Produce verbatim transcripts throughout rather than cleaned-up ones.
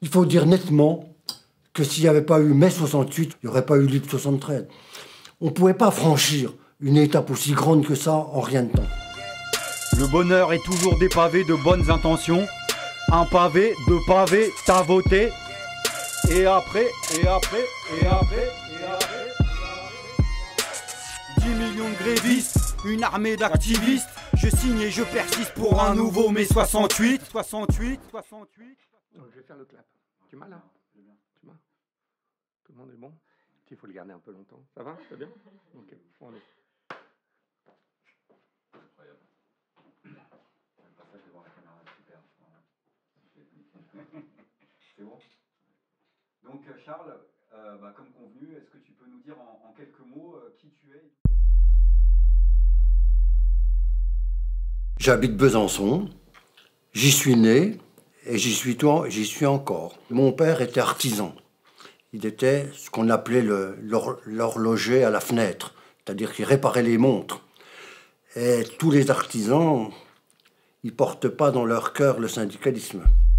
Il faut dire nettement que s'il n'y avait pas eu mai soixante-huit, il n'y aurait pas eu Lippe soixante-treize. On ne pouvait pas franchir une étape aussi grande que ça en rien de temps. Le bonheur est toujours dépavé de bonnes intentions. Un pavé, deux pavés, t'as voté. Et après, et après, et après, et après. dix millions de grévistes, une armée d'activistes. Je signe et je persiste pour un nouveau mai soixante-huit. soixante-huit, soixante-huit. Donc je vais faire le clap. Tu m'as là? Tu m'as? Tout le monde est bon? Il faut le garder un peu longtemps. Ça va? C'est bien? Ok, on est. Incroyable. Le passage devant la caméra, super. C'est bon? Donc Charles, euh, bah, comme convenu, est-ce que tu peux nous dire en, en quelques mots euh, qui tu es? J'habite Besançon, j'y suis né et j'y suis, j'y suis encore. Mon père était artisan. Il était ce qu'on appelait l'horloger à la fenêtre, c'est-à-dire qu'il réparait les montres. Et tous les artisans, ils ne portent pas dans leur cœur le syndicalisme.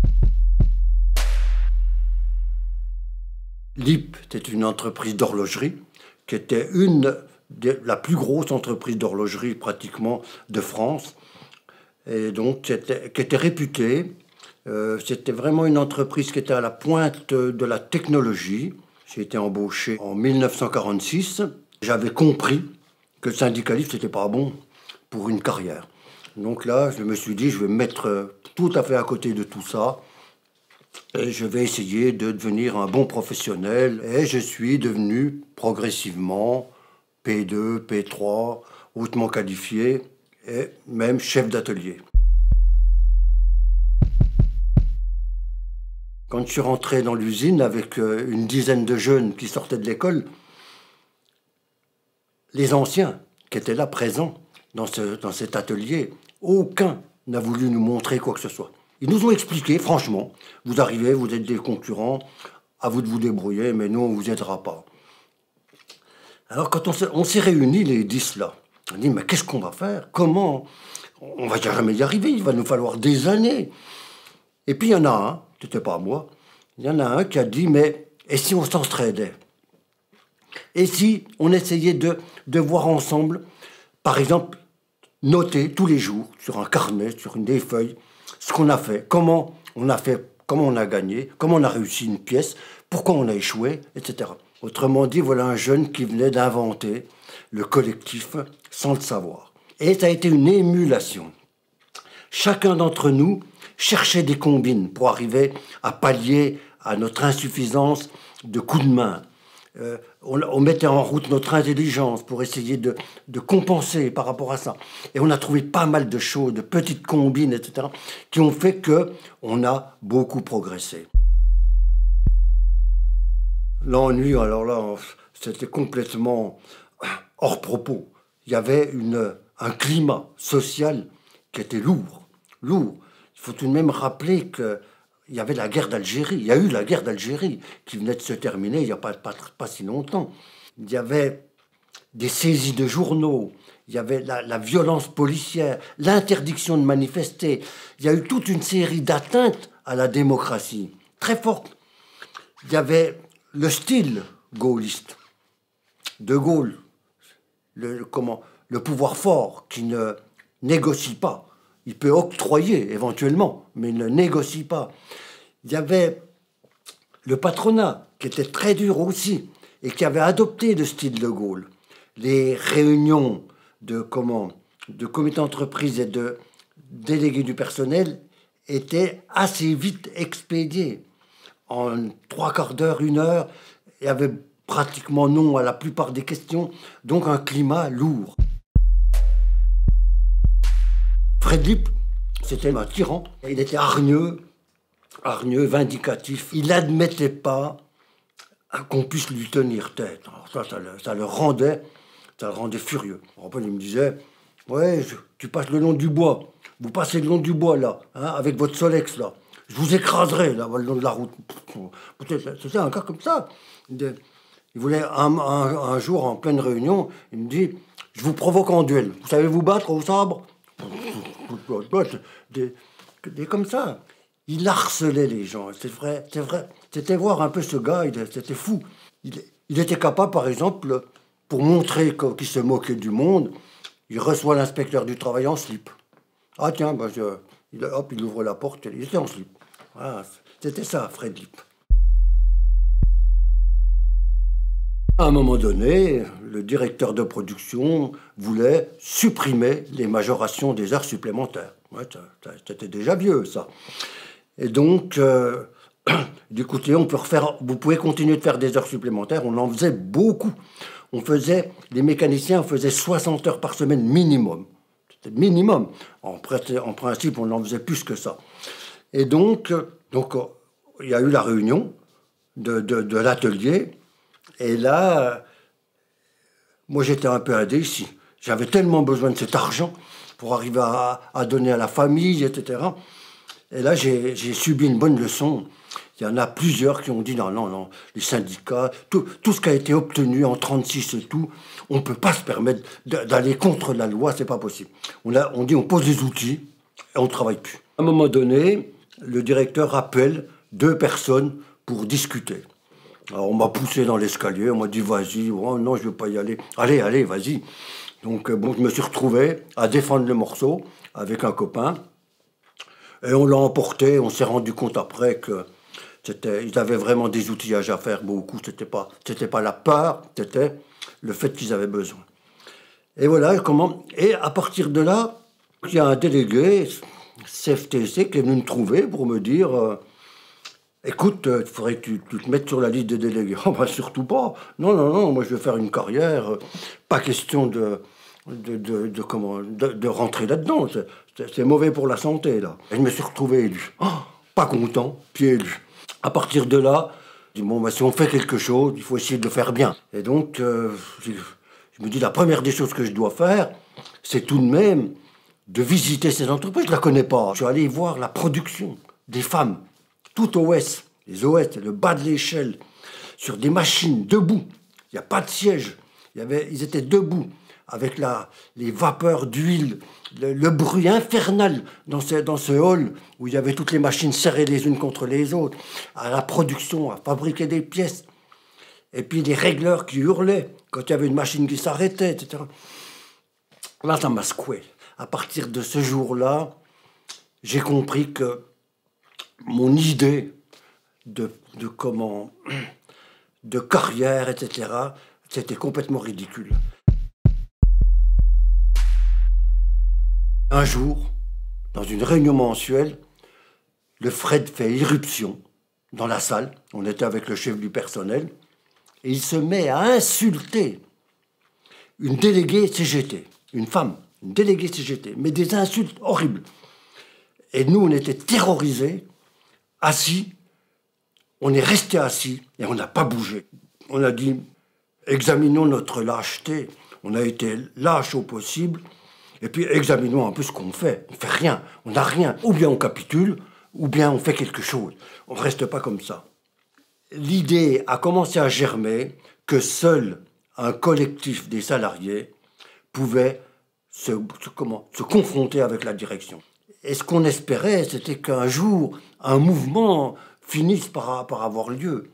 Lippe était une entreprise d'horlogerie qui était une de la plus grosse entreprise d'horlogerie pratiquement de France. Et donc, qui était, qui était réputée. Euh, c'était vraiment une entreprise qui était à la pointe de la technologie. J'ai été embauché en mille neuf cent quarante-six. J'avais compris que le syndicalisme, c'était pas bon pour une carrière. Donc là, je me suis dit, je vais me mettre tout à fait à côté de tout ça. Et je vais essayer de devenir un bon professionnel. Et je suis devenu progressivement P deux, P trois, hautement qualifié, et même chef d'atelier. Quand je suis rentré dans l'usine avec une dizaine de jeunes qui sortaient de l'école, les anciens qui étaient là présents dans, ce, dans cet atelier, aucun n'a voulu nous montrer quoi que ce soit. Ils nous ont expliqué, franchement, vous arrivez, vous êtes des concurrents, à vous de vous débrouiller, mais nous, on ne vous aidera pas. Alors quand on s'est réunis, les dix là, on dit, mais qu'est-ce qu'on va faire? Comment? On va jamais y arriver, il va nous falloir des années. Et puis il y en a un, c'était pas moi, il y en a un qui a dit, mais et si on s'entraidait? Et si on essayait de, de voir ensemble, par exemple, noter tous les jours, sur un carnet, sur une des feuilles, ce qu'on a fait, comment on a fait, comment on a gagné, comment on a réussi une pièce, pourquoi on a échoué, et cetera. Autrement dit, voilà un jeune qui venait d'inventer le collectif sans le savoir. Et ça a été une émulation. Chacun d'entre nous cherchait des combines pour arriver à pallier à notre insuffisance de coups de main. Euh, on, on mettait en route notre intelligence pour essayer de, de compenser par rapport à ça. Et on a trouvé pas mal de choses, de petites combines, et cetera, qui ont fait qu'on a beaucoup progressé. L'ennui, alors là, c'était complètement hors propos. Il y avait une, un climat social qui était lourd, lourd. Il faut tout de même rappeler qu'il y avait la guerre d'Algérie. Il y a eu la guerre d'Algérie qui venait de se terminer il n'y a pas, pas, pas si longtemps. Il y avait des saisies de journaux, il y avait la, la violence policière, l'interdiction de manifester. Il y a eu toute une série d'atteintes à la démocratie, très fortes. Il y avait le style gaulliste. De Gaulle, le, le, comment, le pouvoir fort qui ne négocie pas. Il peut octroyer éventuellement, mais il ne négocie pas. Il y avait le patronat qui était très dur aussi et qui avait adopté le style de Gaulle. Les réunions de, comment, de comités d'entreprise et de délégués du personnel étaient assez vite expédiées. En trois quarts d'heure, une heure, il y avait pratiquement non à la plupart des questions, donc un climat lourd. Fred Lippe, c'était un tyran. Il était hargneux, hargneux, vindicatif. Il n'admettait pas qu'on puisse lui tenir tête. Alors ça, ça le, ça le rendait, ça le rendait furieux. Après, il me disait, ouais, je, tu passes le long du bois. Vous passez le long du bois, là, hein, avec votre Solex, là. Je vous écraserai, là, le long de la route. C'est un cas comme ça. Il voulait, un, un, un jour, en pleine réunion, il me dit, je vous provoque en duel. Vous savez vous battre au sabre? Des, des comme ça. Il harcelait les gens, c'est vrai, c'est vrai. C'était voir un peu ce gars, c'était fou. Il, il était capable, par exemple, pour montrer qu'il se moquait du monde, il reçoit l'inspecteur du travail en slip. Ah tiens, ben je, il, hop, il ouvre la porte, il était en slip. Voilà, c'était ça, Fred Lipp. À un moment donné, le directeur de production voulait supprimer les majorations des heures supplémentaires. Ouais, c'était déjà vieux, ça. Et donc, euh, écoutez, on peut refaire, vous pouvez continuer de faire des heures supplémentaires. On en faisait beaucoup. On faisait, les mécaniciens faisaient soixante heures par semaine minimum. C'était minimum. En, en principe, on en faisait plus que ça. Et donc, donc il y a eu la réunion de, de, de l'atelier. Et là, euh, moi, j'étais un peu indécis. J'avais tellement besoin de cet argent pour arriver à, à donner à la famille, et cetera. Et là, j'ai subi une bonne leçon. Il y en a plusieurs qui ont dit non, non, non, les syndicats, tout, tout ce qui a été obtenu en trente-six et tout, on ne peut pas se permettre d'aller contre la loi, c'est pas possible. On, a, on dit on pose des outils et on ne travaille plus. À un moment donné, le directeur appelle deux personnes pour discuter. Alors on m'a poussé dans l'escalier, on m'a dit vas-y, oh, non, je ne veux pas y aller. Allez, allez, vas-y. Donc bon, je me suis retrouvé à défendre le morceau avec un copain. Et on l'a emporté, on s'est rendu compte après que ils avaient vraiment des outillages à faire, beaucoup. C'était pas, c'était pas la peur, c'était le fait qu'ils avaient besoin. Et voilà, comment. Et à partir de là, il y a un délégué, C F T C, qui est venu me trouver pour me dire euh, écoute, il faudrait que tu, tu te mettes sur la liste des délégués. Oh, ben, surtout pas. Non, non, non, moi je veux faire une carrière. Pas question de, de, de, de, comment, de, de rentrer là-dedans. C'est mauvais pour la santé, là. Et je me suis retrouvé élu. Oh, pas content, puis élu. À partir de là, je dis, bon, bah, si on fait quelque chose, il faut essayer de le faire bien. Et donc, euh, je, je me dis, la première des choses que je dois faire, c'est tout de même de visiter ces entreprises. Je ne la connais pas. Je suis allé voir la production des femmes, tout O S, les O S, le bas de l'échelle, sur des machines, debout. Il n'y a pas de siège. Il y avait, ils étaient debout, avec la, les vapeurs d'huile, le, le bruit infernal dans ce, dans ce hall où il y avait toutes les machines serrées les unes contre les autres, à la production, à fabriquer des pièces. Et puis les régleurs qui hurlaient quand il y avait une machine qui s'arrêtait, et cetera. Là, ça m'a secoué. À partir de ce jour-là, j'ai compris que mon idée de, de comment, de carrière, et cetera, c'était complètement ridicule. Un jour, dans une réunion mensuelle, le Fred fait irruption dans la salle. On était avec le chef du personnel. Et il se met à insulter une déléguée C G T, une femme, une déléguée C G T, mais des insultes horribles. Et nous, on était terrorisés, assis. On est restés assis et on n'a pas bougé. On a dit, examinons notre lâcheté. On a été lâche au possible. Et puis, examinons un peu ce qu'on fait. On ne fait rien, on n'a rien. Ou bien on capitule, ou bien on fait quelque chose. On ne reste pas comme ça. L'idée a commencé à germer que seul un collectif des salariés pouvait se, se, comment, se confronter avec la direction. Et ce qu'on espérait, c'était qu'un jour, un mouvement finisse par, par avoir lieu.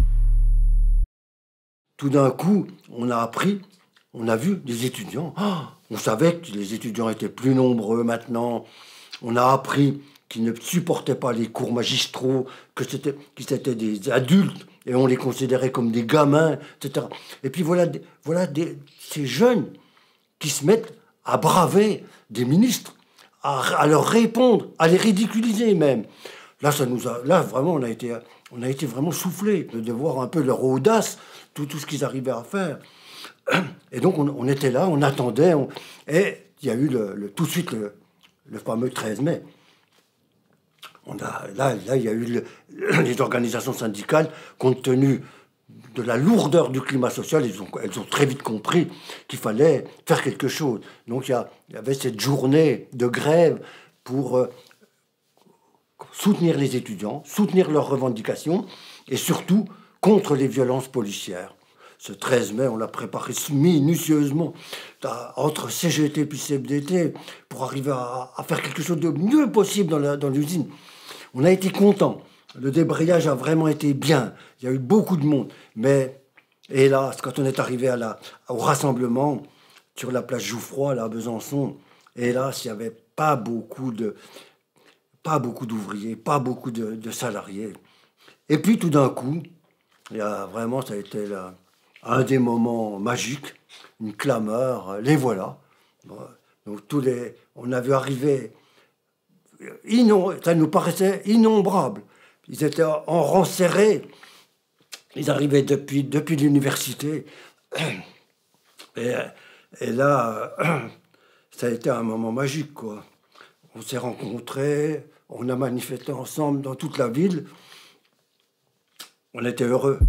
Tout d'un coup, on a appris, on a vu des étudiants. Oh, on savait que les étudiants étaient plus nombreux maintenant. On a appris qu'ils ne supportaient pas les cours magistraux, que c'était, qu'ils étaient des adultes et on les considérait comme des gamins, et cetera. Et puis voilà, voilà des, ces jeunes qui se mettent à braver des ministres, à, à leur répondre, à les ridiculiser même. Là, ça nous a, là vraiment, on a été, on a été vraiment soufflés de voir un peu leur audace, tout, tout ce qu'ils arrivaient à faire. Et donc, on, on était là, on attendait, on, et il y a eu le, le, tout de suite le, le fameux treize mai. On a, là, là, il y a eu le, les organisations syndicales, compte tenu de la lourdeur du climat social, elles ont, elles ont très vite compris qu'il fallait faire quelque chose. Donc, il y, a, il y avait cette journée de grève pour euh, soutenir les étudiants, soutenir leurs revendications, et surtout contre les violences policières. Ce treize mai, on l'a préparé minutieusement entre C G T et C F D T pour arriver à, à faire quelque chose de mieux possible dans l'usine. On a été contents. Le débrayage a vraiment été bien. Il y a eu beaucoup de monde. Mais, hélas, quand on est arrivé à la, au rassemblement sur la place Jouffroy, là, à Besançon, hélas, il n'y avait pas beaucoup de, pas beaucoup d'ouvriers, pas beaucoup de, de salariés. Et puis, tout d'un coup, il y a vraiment, ça a été là, un des moments magiques, une clameur, les voilà. Donc, tous les, on a vu arriver, innom, ça nous paraissait innombrable. Ils étaient en rang serré. Ils arrivaient depuis, depuis l'université. Et, et là, ça a été un moment magique, quoi. On s'est rencontrés, on a manifesté ensemble dans toute la ville. On était heureux.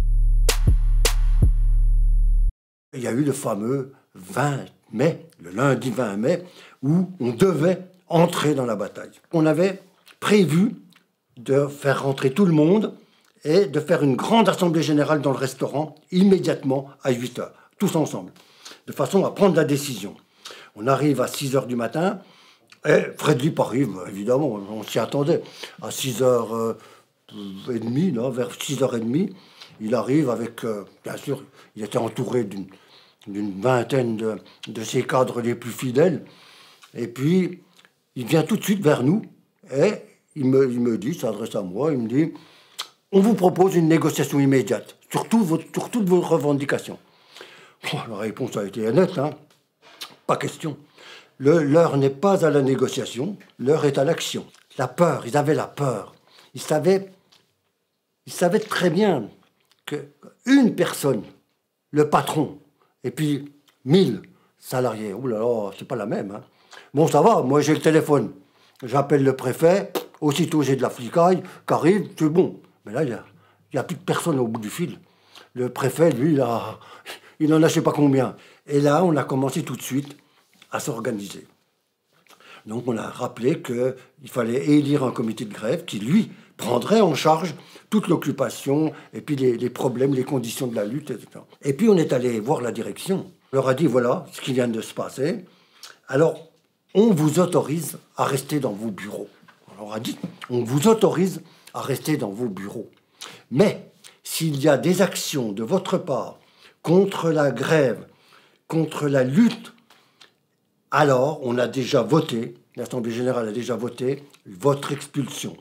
Il y a eu le fameux vingt mai, le lundi vingt mai, où on devait entrer dans la bataille. On avait prévu de faire rentrer tout le monde et de faire une grande assemblée générale dans le restaurant immédiatement à huit heures, tous ensemble, de façon à prendre la décision. On arrive à six heures du matin et Fred Lipp arrive, évidemment, on s'y attendait, à six heures trente, là, vers six heures trente, il arrive avec, euh, bien sûr, il était entouré d'une d'une vingtaine de, de ses cadres les plus fidèles, et puis il vient tout de suite vers nous et il me, il me dit, s'adresse à moi, il me dit « On vous propose une négociation immédiate sur, tout votre, sur toutes vos revendications. » Bon, la réponse a été nette, hein, pas question. L'heure n'est pas à la négociation, l'heure est à l'action. La peur, ils avaient la peur. Ils savaient, ils savaient très bien qu'une personne, le patron, et puis mille salariés, ouh là là, c'est pas la même. Hein. Bon, ça va, moi j'ai le téléphone. J'appelle le préfet, aussitôt j'ai de la flicaille qui arrive, c'est bon. Mais là, il n'y a, y a plus de personne au bout du fil. Le préfet, lui, il, a, il en a je sais pas combien. Et là, on a commencé tout de suite à s'organiser. Donc on a rappelé qu'il fallait élire un comité de grève qui, lui, prendrait en charge toute l'occupation et puis les, les problèmes, les conditions de la lutte, et cetera. Et puis on est allé voir la direction. On leur a dit, voilà ce qui vient de se passer. Alors, on vous autorise à rester dans vos bureaux. On leur a dit, on vous autorise à rester dans vos bureaux. Mais s'il y a des actions de votre part contre la grève, contre la lutte, alors on a déjà voté, l'Assemblée générale a déjà voté votre expulsion.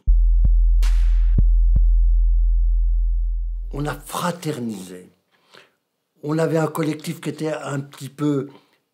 On a fraternisé. On avait un collectif qui était un petit peu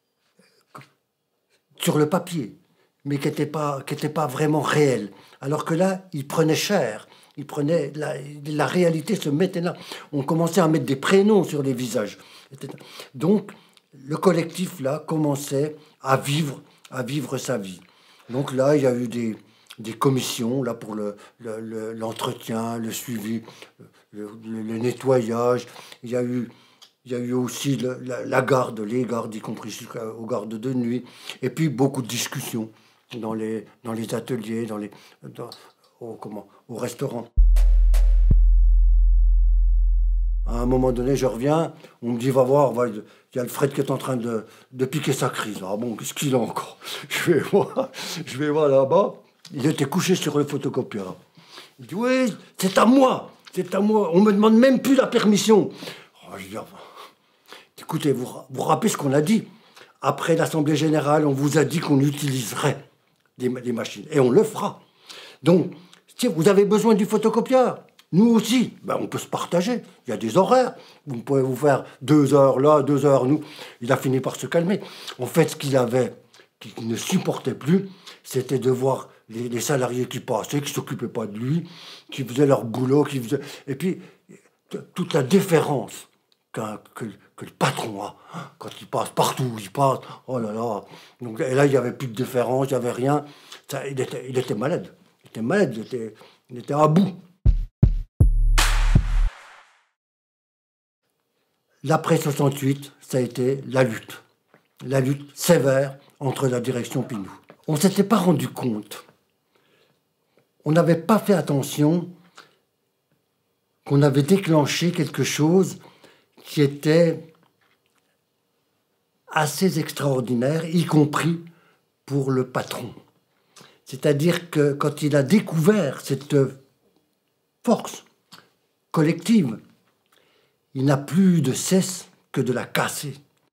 sur le papier, mais qui n'était pas, qui n'était pas vraiment réel. Alors que là, il prenait cher. Il prenait la, la réalité se mettait là. On commençait à mettre des prénoms sur les visages. Donc, le collectif, là, commençait à vivre, à vivre sa vie. Donc là, il y a eu des, des commissions là, pour le, le, le, l'entretien, le suivi, le, le, le nettoyage. Il y a eu, il y a eu aussi le, la, la garde, les gardes, y compris aux gardes de nuit. Et puis, beaucoup de discussions dans les, dans les ateliers, dans les... Dans, Au, comment, au restaurant. À un moment donné, je reviens, on me dit, va voir, il y a le Fred qui est en train de, de piquer sa crise. Ah bon, qu'est-ce qu'il a encore? Je vais voir, je vais voir là-bas, il était couché sur le photocopieur. Il dit, oui, c'est à moi, c'est à moi, on me demande même plus la permission. Oh, je dis, écoutez, vous vous rappelez ce qu'on a dit? Après l'Assemblée générale, on vous a dit qu'on utiliserait des, des machines, et on le fera. Donc, si vous avez besoin du photocopieur, nous aussi, ben on peut se partager. Il y a des horaires. Vous pouvez vous faire deux heures là, deux heures nous. Il a fini par se calmer. En fait, ce qu'il avait, qu'il ne supportait plus, c'était de voir les, les salariés qui passaient, qui ne s'occupaient pas de lui, qui faisaient leur boulot, qui faisaient... Et puis, toute la déférence qu'un, que, que le patron a, quand il passe partout, il passe, oh là là. Donc, et là, il n'y avait plus de déférence, il n'y avait rien. Ça, il, était, il était malade. Il était malade, il était, il était à bout. L'après soixante-huit, ça a été la lutte. La lutte sévère entre la direction et nous. On ne s'était pas rendu compte. On n'avait pas fait attention qu'on avait déclenché quelque chose qui était assez extraordinaire, y compris pour le patron. C'est-à-dire que quand il a découvert cette force collective, il n'a plus de cesse que de la casser.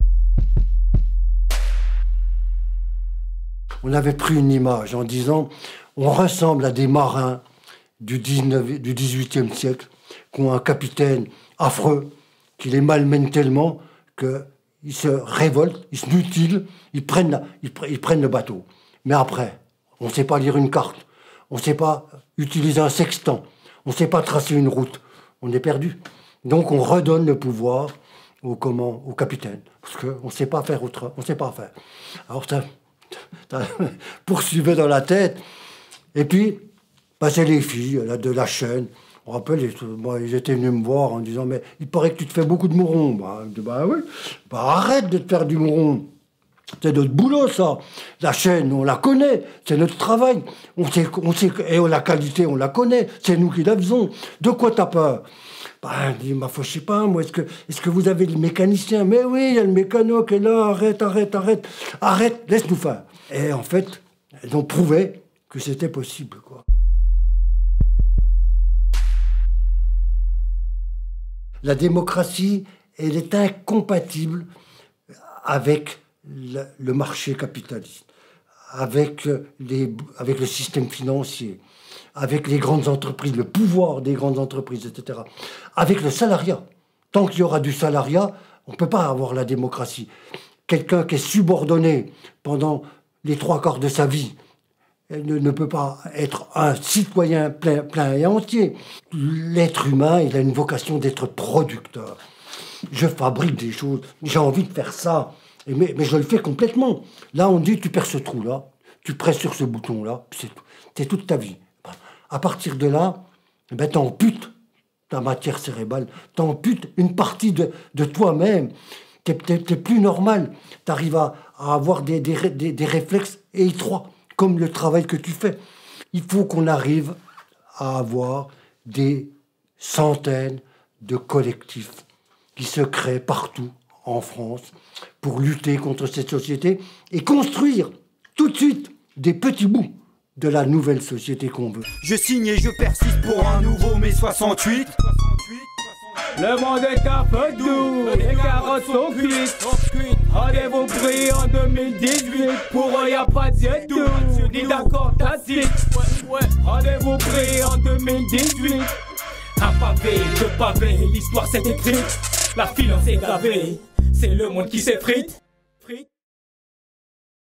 On avait pris une image en disant on ressemble à des marins du, dix-neuvième, du dix-huitième siècle qui ont un capitaine affreux qui les malmène tellement qu'ils se révoltent, ils se mutilent, ils prennent, la, ils, ils prennent le bateau. Mais après, on ne sait pas lire une carte, on ne sait pas utiliser un sextant, on ne sait pas tracer une route, on est perdu. Donc on redonne le pouvoir au, comment, au capitaine, parce qu'on ne sait pas faire autre, on ne sait pas faire. Alors ça, ça poursuivait dans la tête. Et puis, bah, c'est les filles là, de la chaîne. On rappelle, ils, bah, ils étaient venus me voir en disant « Mais il paraît que tu te fais beaucoup de mourons. » Bah, je dis, bah oui, bah, arrête de te faire du mouron. C'est notre boulot, ça. La chaîne, on la connaît. C'est notre travail. On sait, on sait, et la qualité, on la connaît. C'est nous qui la faisons. De quoi t'as peur? Bah, je dis, bah, je sais pas, moi, est-ce que, est-ce que vous avez le mécanicien? Mais oui, il y a le mécano qui est là. Arrête, arrête, arrête. Arrête, laisse-nous faire. Et en fait, elles ont prouvé que c'était possible, quoi. La démocratie, elle est incompatible avec le, le marché capitaliste, avec, les, avec le système financier, avec les grandes entreprises, le pouvoir des grandes entreprises, et cetera. Avec le salariat. Tant qu'il y aura du salariat, on ne peut pas avoir la démocratie. Quelqu'un qui est subordonné pendant les trois quarts de sa vie, elle ne, ne peut pas être un citoyen plein, plein et entier. L'être humain, il a une vocation d'être producteur. Je fabrique des choses, j'ai envie de faire ça, mais, mais je le fais complètement. Là, on dit, tu perds ce trou-là, tu presses sur ce bouton-là, c'est tout. C'est toute ta vie. À partir de là, ben, tu amputes ta matière cérébrale, tu amputes une partie de, de toi-même. Tu n'es plus normal. Tu arrives à, à avoir des, des, des, des réflexes étroits, comme le travail que tu fais. Il faut qu'on arrive à avoir des centaines de collectifs qui se créent partout en France pour lutter contre cette société et construire tout de suite des petits bouts de la nouvelle société qu'on veut. Je signe et je persiste pour un nouveau mai soixante-huit. Le monde est un peu doux, les carottes sont cuites. Rendez-vous pris en deux mille dix-huit, pour eux y'a pas de doute, ni d'accord tacite. Rendez-vous pris en deux mille dix-huit. Un pavé, deux pavés, l'histoire s'est écrite, la finance est gravée, c'est le monde qui s'effrite.